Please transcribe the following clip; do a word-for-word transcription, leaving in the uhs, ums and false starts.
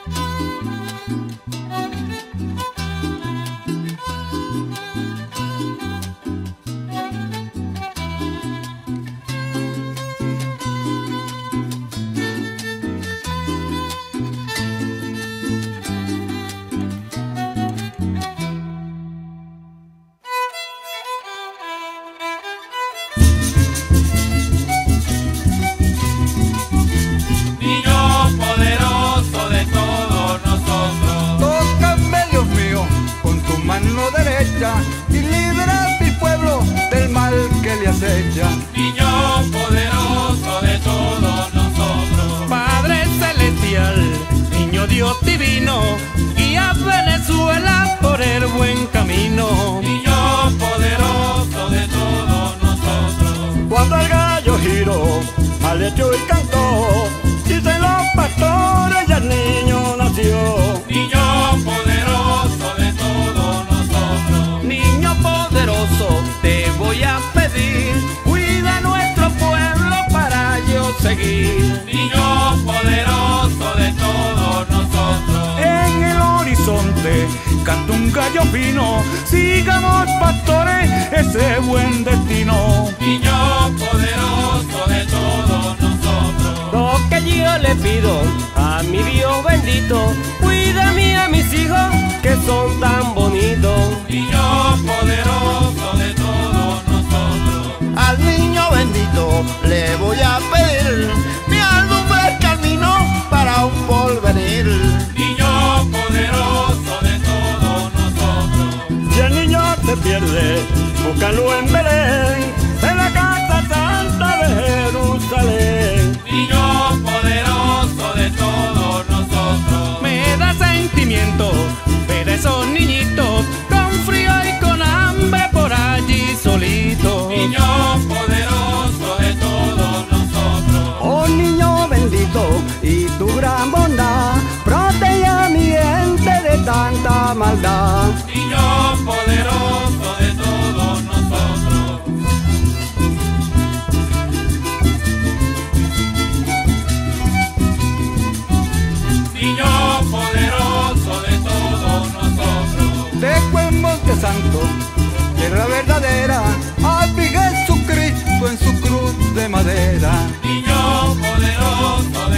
Y libra a mi pueblo del mal que le acecha. Niño poderoso de todos nosotros. Padre celestial, niño Dios divino, guía a Venezuela por el buen camino. Niño poderoso de todos nosotros. Cuando el gallo giró, aleteó y cantó, dicen los pastores y el niño nació. Niño poderoso de todos nosotros. Niño poderoso, te voy a pedir, cuida nuestro pueblo para yo seguir. Niño poderoso de todos nosotros. En el horizonte canta un gallo fino, sigamos pastores ese buen destino. Niño poderoso de todos nosotros. Lo que yo le pido a mi Dios bendito, cuídame a mis hijos que son tan bonitos. Niño poderoso de todos nosotros. Al niño bendito le voy a pedir, me alumbre el camino para un porvenir. Niño poderoso de todos nosotros. Si el niño se pierde, búscalo en Belén, en la casa santa de Jerusalén. Niño poderoso de todos nosotros. Me da sentimiento ver a esos niñitos con frío y con hambre por allí solitos. Niño poderoso de todos nosotros. Oh niño bendito y tu gran bondad, protege a mi gente de tanta maldad. Niño poderoso de todos nosotros. Niño poderoso de todos nosotros. Dejo en Monte Santo, tierra verdadera, a mi Jesucristo en su cruz de madera. Niño poderoso